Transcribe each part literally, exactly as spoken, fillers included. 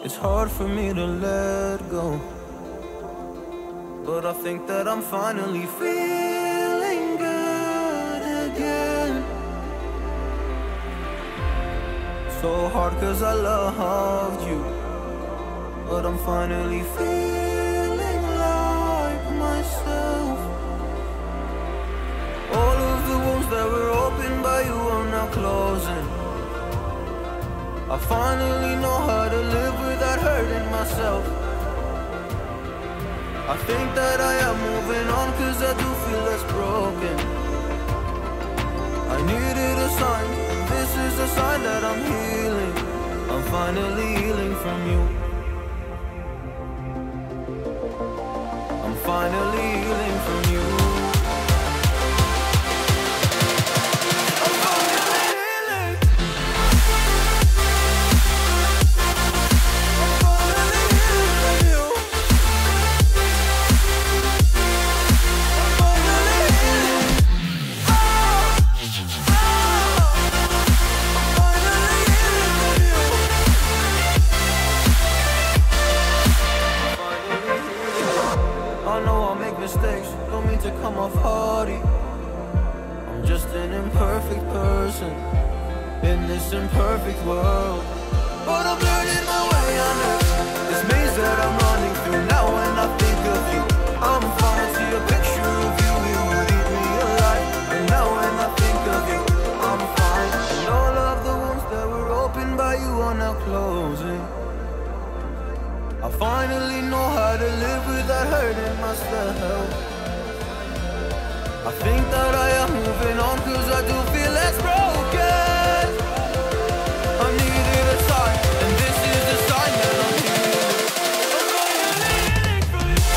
It's hard for me to let go, but I think that I'm finally feeling good again. So hard cause I loved you, but I'm finally feeling like myself. All of the wounds that were opened by you are now closing. I finally know how to live without hurting myself. I think that I am moving on cause I do feel less broken. I needed a sign, this is a sign that I'm healing. I'm finally healing from you. I'm finally healing from you. Mistakes, don't mean to come off hardy. I'm just an imperfect person in this imperfect world, but I'm learning my way under this maze that I'm running through. Now when I think of you, I'm falling to a picture of you. You would eat me alive. And now when I think of you, I'm fine. And all of the wounds that were opened by you are now closing. I finally know how to live without hurting myself. I think that I am moving on cause I do feel less broken. I needed a sign, and this is the sign that I'm healing. I'm finally healing from you.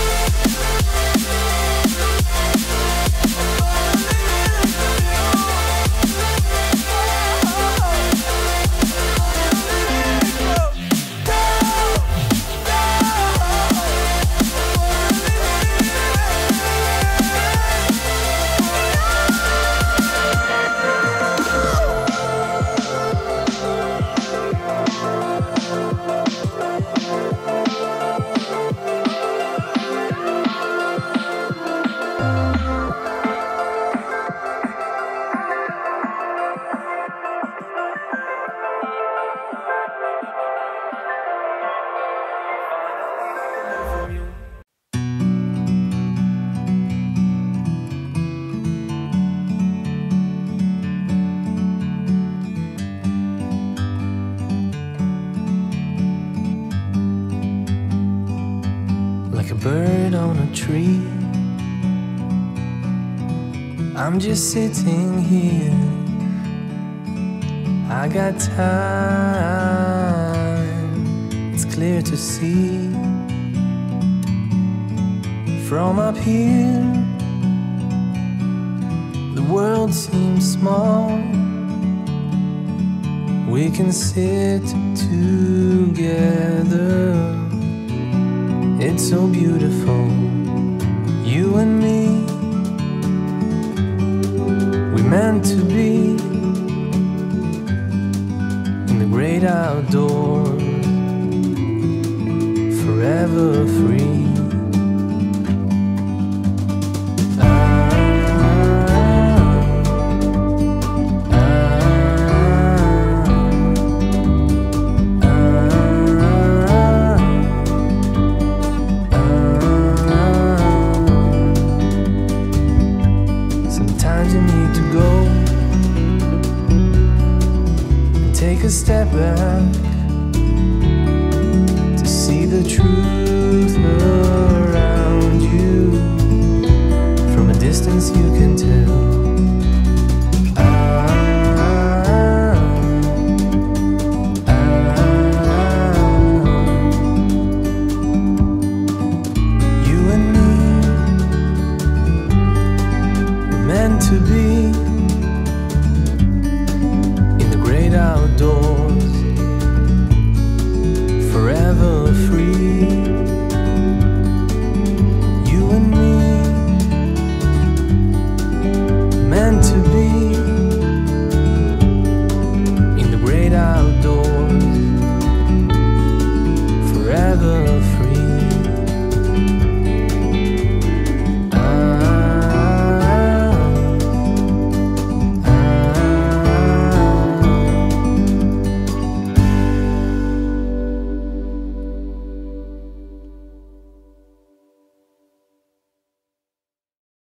Like a bird on a tree, I'm just sitting here. I got time, it's clear to see. From up here, the world seems small. We can sit together. It's so beautiful, you and me. We meant to be in the great outdoors, forever free. Take a step back to see the truth around you. From a distance you can tell. Ah, ah, ah. You and me were meant to be outdoors, forever free. You and me, meant to be in the great outdoors.